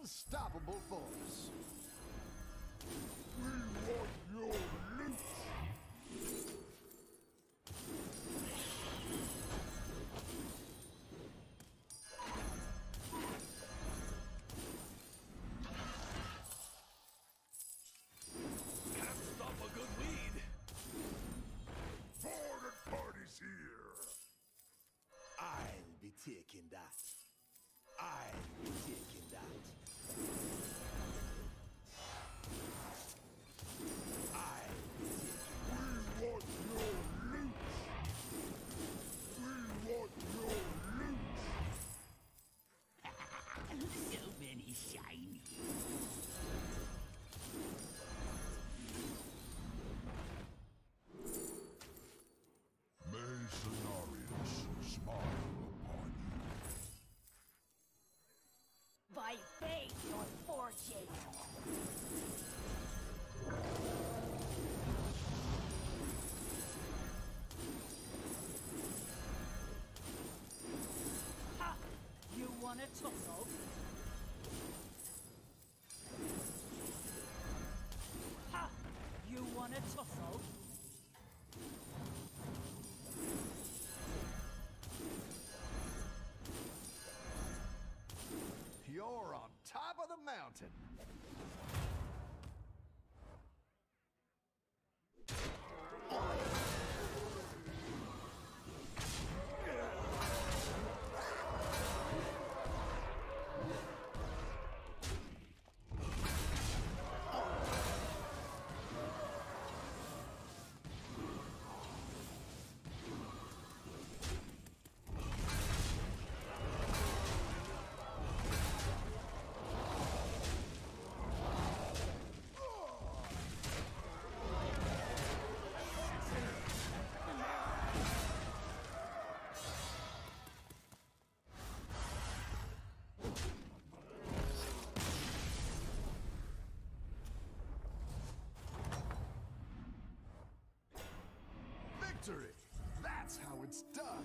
unstoppable force. We want your loot! Can't stop a good lead. Border party's here! I'll be taking that. I'll be taking that. I'll be taking that. We want your loot! We want your loot! So many shinies. May Cenarius smile upon you. By fate or fortune. Ha! You want a tussle? Ha! You want a tussle? You're on top of the mountain. Victory! That's how it's done.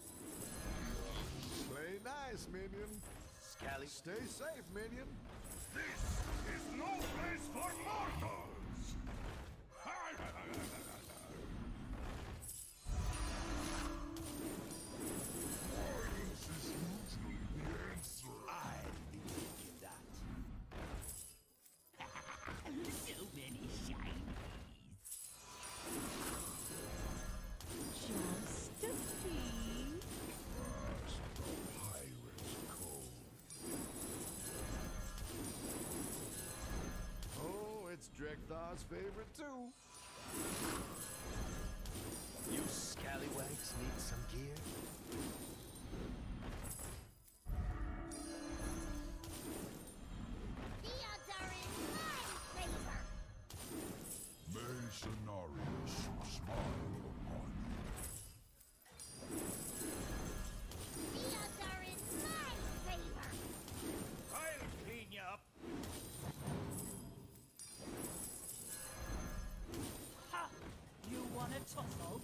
Play nice, minion. Scally. Stay safe, minion. This is no place for mortals! Violence is usually the answer. I'll be taking that. So many shinies. Just a peek. That's the pirate's code. Oh, it's Drekthar's favorite too. You scallywags need some gear? The odds are in my favor. May Cenarius smile upon you. The odds are in my favor. I'll clean you up. Ha! You want a tussle?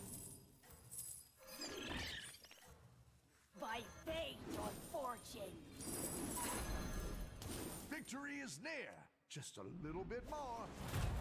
By fate or fortune. Victory is near. Just a little bit more.